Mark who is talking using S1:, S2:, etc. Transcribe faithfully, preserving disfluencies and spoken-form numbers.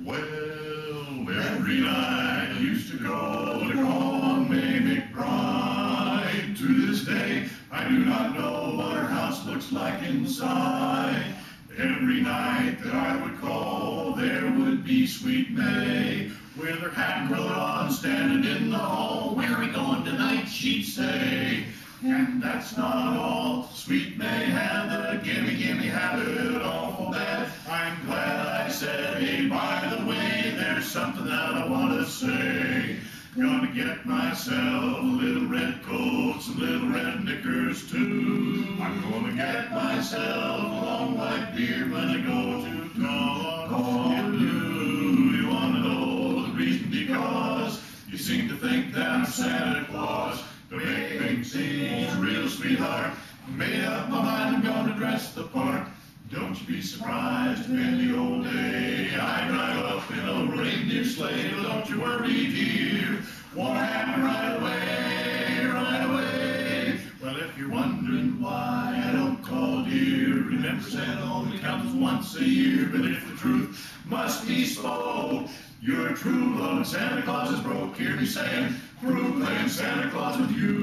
S1: Well, every night I used to go to call on Mae McBride. To this day, I do not know what her house looks like inside. Every night that I would call, there would be sweet Mae, with her hat curled on, standing in the hall. Where are we going tonight, she'd say. And that's not all. Sweet Mae had the gimme gimme habit, awful bad. I'm glad I said, hey, by the way, there's something that I want to say. Gonna get myself a little red coat, some little red knickers too. I'm gonna get myself a long white beard when I go to call on you. You wanna know the reason? Because you seem to think that I'm Santa Claus. To make things seem real, sweetheart, made up my mind, I'm gonna dress the part. Don't you be surprised if in the old day I drive up in a reindeer sleigh. But don't you worry, dear, won't happen right away, right away. Well, if you're wondering why I don't call dear, remember Santa only comes once a year. But if the truth must be spoke, you're true love and Santa Claus is broke. Hear me saying, prove playing Santa Claus with you.